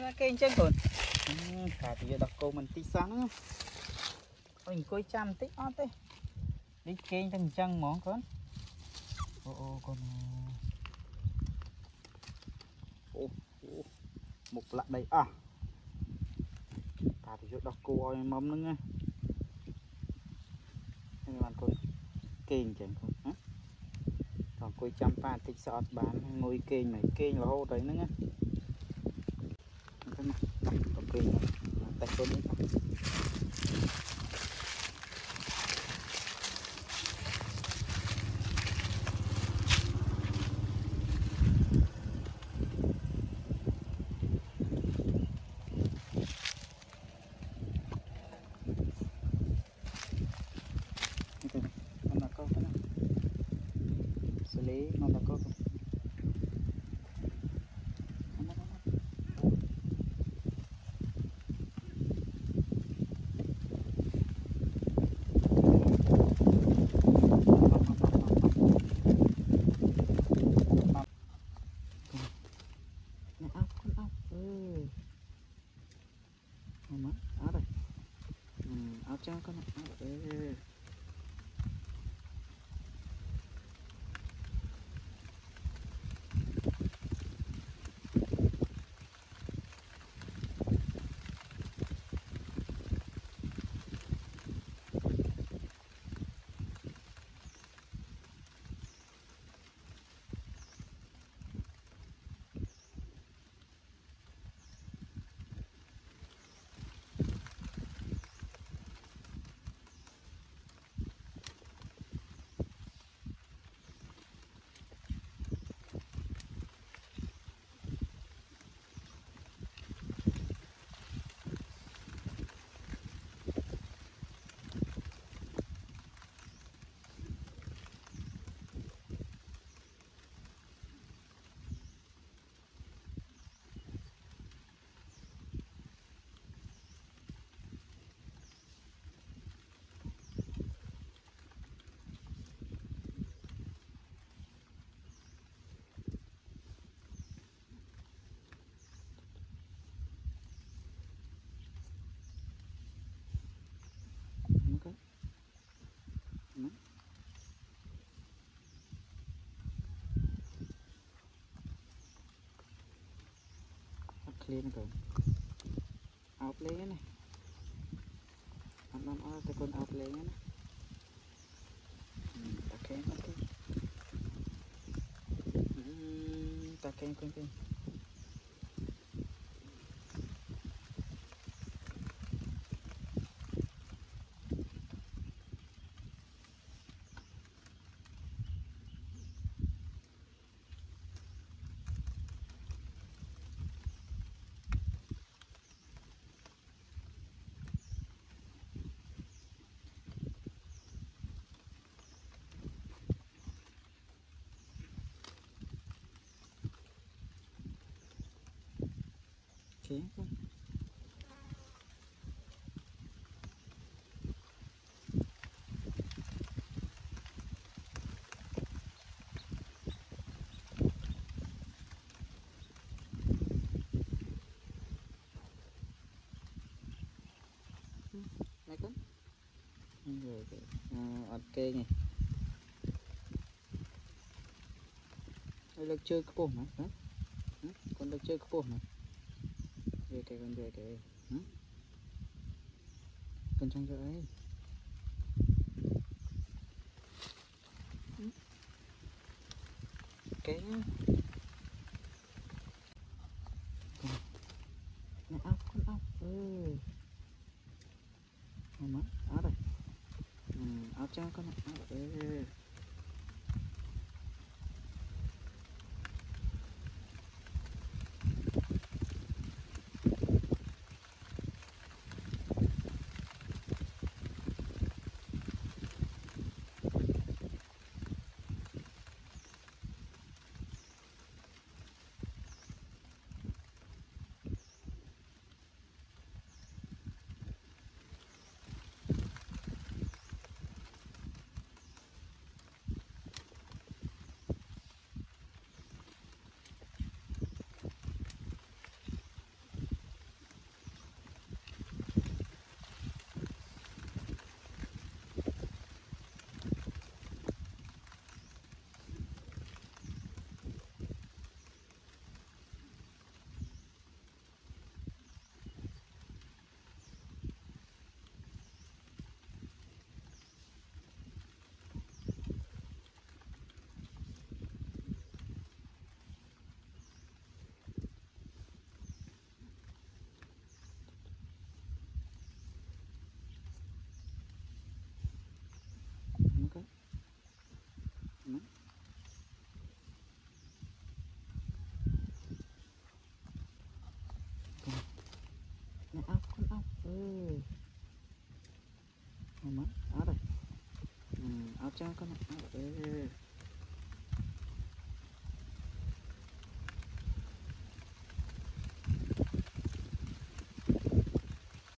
kênh chân còn thả thì giờ đọc câu mình tí sáng mình coi chăm tích ót đấy đi kênh chân chân món con con một lạ đây à thả thì giờ đọc câu oi mắm nữa nha các bạn con kênh chẳng con còn coi chăm pa tích sọt bán ngồi kênh này kênh là hô đấy nữa nhá ok tay con đi con là câu này xử lý con là câu áo đây áo cho con lên rồi áo lên này ăn tay con áo lên này ta kén con kén con này con rồi ok nhỉ đây là chơi cái bồn này con được chơi cái bồn này về cái con trong chỗ ấy cái con ốc áo đây áo cho con cho con ạ.